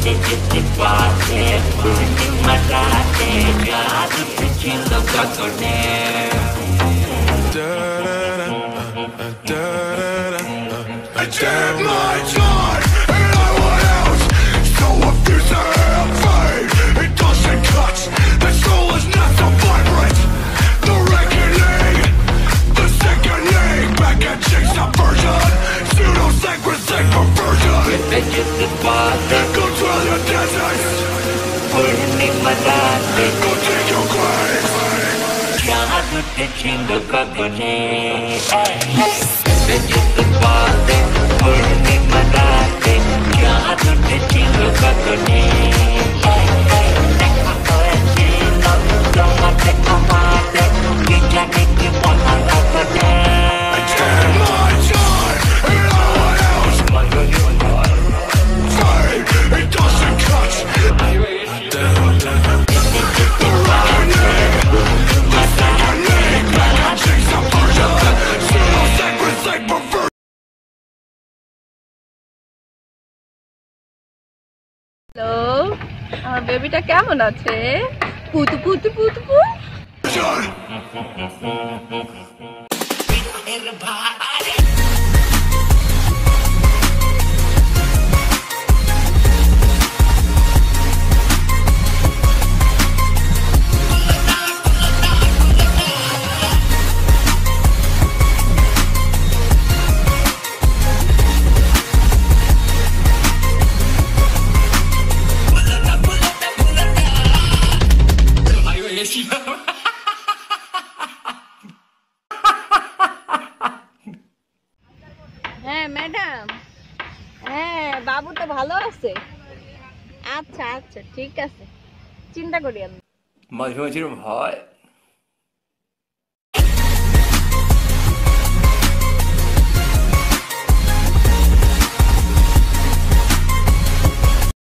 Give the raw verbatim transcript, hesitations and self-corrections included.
Damn my time, and I want out. So abusive, fate, it doesn't cut. The soul is not so vibrant. The reckoning, the sickening, back and chase subversion, pseudo-sacrosanct perversion. Go try the desert, go take your graves. Hello, আমার বেবিটা কেমন আছে? পুতু পুতু পুতু পু। হ্যাঁ madam, হ্যাঁ বাবু তো ভালো আছে। আচ্ছা আচ্ছা ঠিক আছে, চিন্তা করি আমি। মাঝে মাঝে হয়।